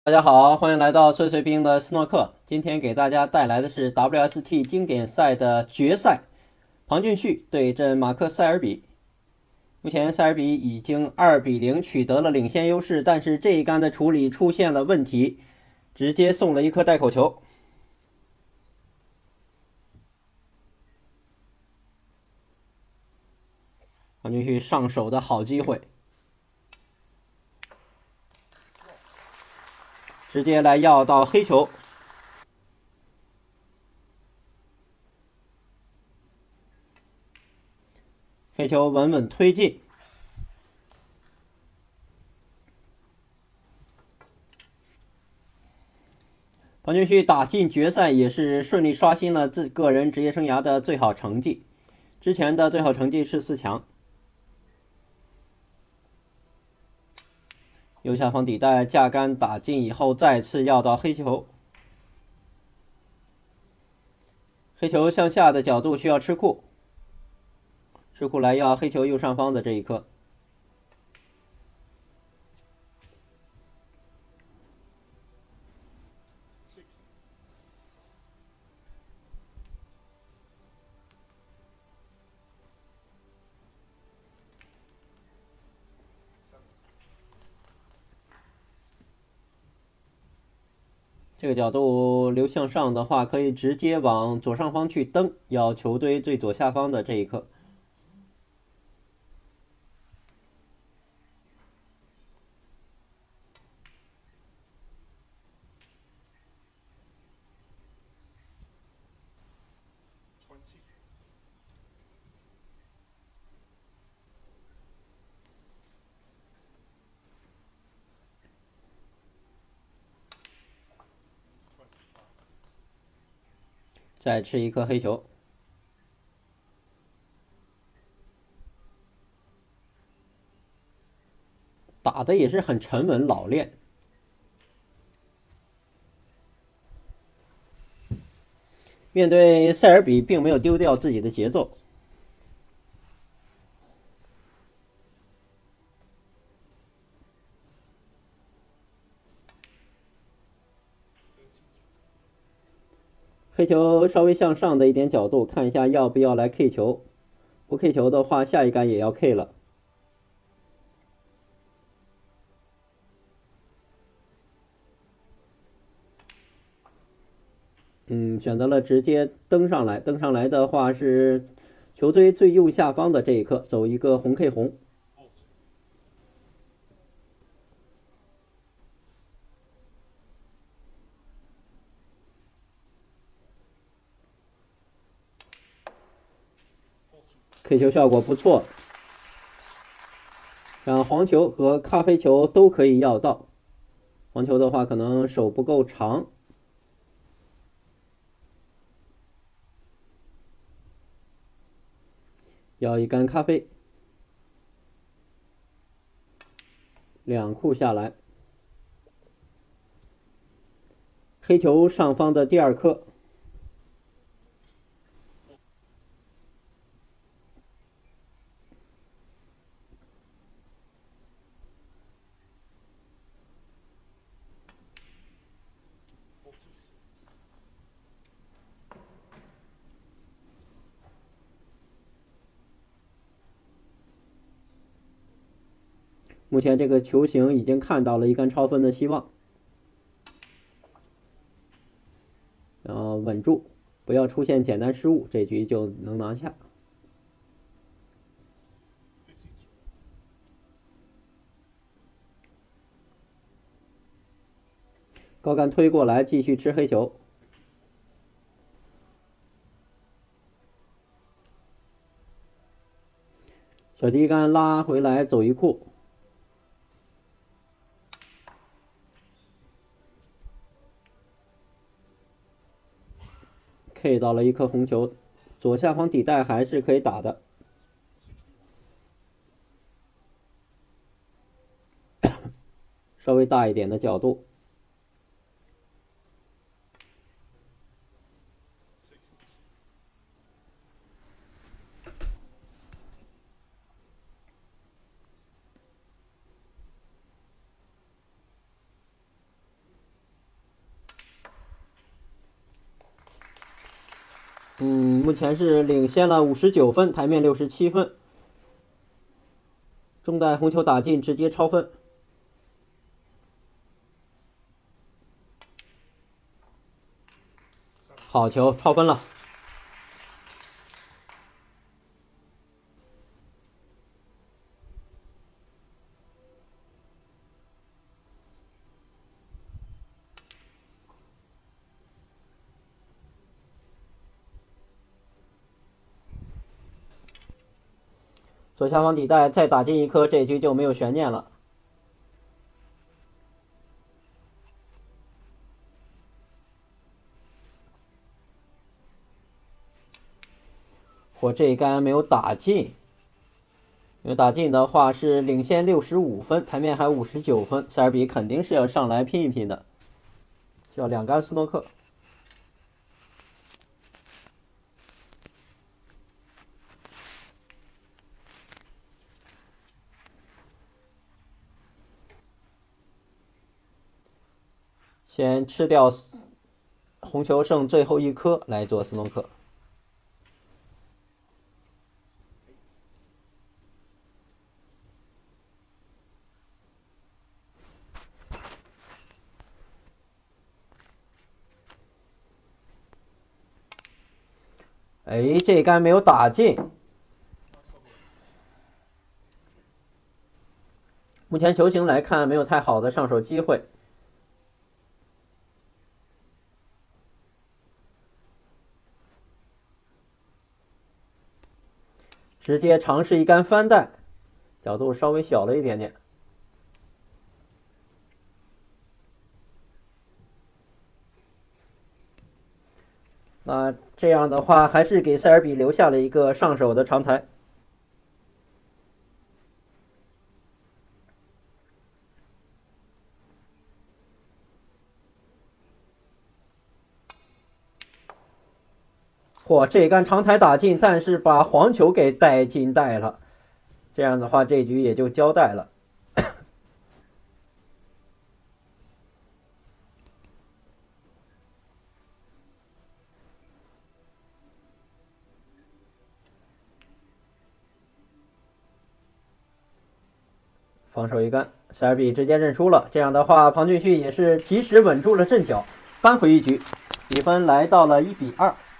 大家好，欢迎来到碎碎冰的斯诺克。今天给大家带来的是 WST 经典赛的决赛，庞俊旭对阵马克·塞尔比。目前塞尔比已经2-0取得了领先优势，但是这一杆的处理出现了问题，直接送了一颗带口球。庞俊旭上手的好机会，直接来要到黑球。黑球稳稳推进，庞俊旭打进决赛也是顺利刷新了自个人职业生涯的最好成绩，之前的最好成绩是4强。右下方底带架杆打进以后，再次要到黑球，黑球向下的角度需要吃库，吃库来要黑球右上方的这一颗。这个角度流向上的话，可以直接往左上方去蹬，要球堆最左下方的这一颗。再吃一颗黑球，打的也是很沉稳老练。面对塞尔比，并没有丢掉自己的节奏。黑球稍微向上的一点角度，看一下要不要来 K 球。不 K 球的话，下一杆也要 K 了。选择了直接登上来。登上来的话是球堆最右下方的这一颗，走一个红 K 红。K 球效果不错，像黄球和咖啡球都可以要到。黄球的话可能手不够长，要一杆咖啡，2库下来。黑球上方的第2颗，目前这个球形已经看到了一杆超分的希望，然后稳住，不要出现简单失误，这局就能拿下。高杆推过来，继续吃黑球。小低杆拉回来走一库。K 到了一颗红球，左下方底带还是可以打的。稍微大一点的角度。 目前是领先了59分，台面67分。中袋红球打进，直接超分。好球，超分了。左下方底袋再打进一颗，这局就没有悬念了。这一杆没有打进，没有打进的话是领先65分，台面还59分，塞尔比肯定是要上来拼一拼的，就要2杆斯诺克。先吃掉红球剩最后一颗来做斯诺克。哎，这杆没有打进。目前球形来看，没有太好的上手机会。直接尝试一杆翻袋，角度稍微小了一点点。那这样的话，还是给塞尔比留下了一个上手的长台。这杆长台打进，但是把黄球给带进袋了。这样的话，这局也就交代了。防守一杆，塞尔比直接认输了。这样的话，庞俊旭也是及时稳住了阵脚，扳回一局，比分来到了1比2。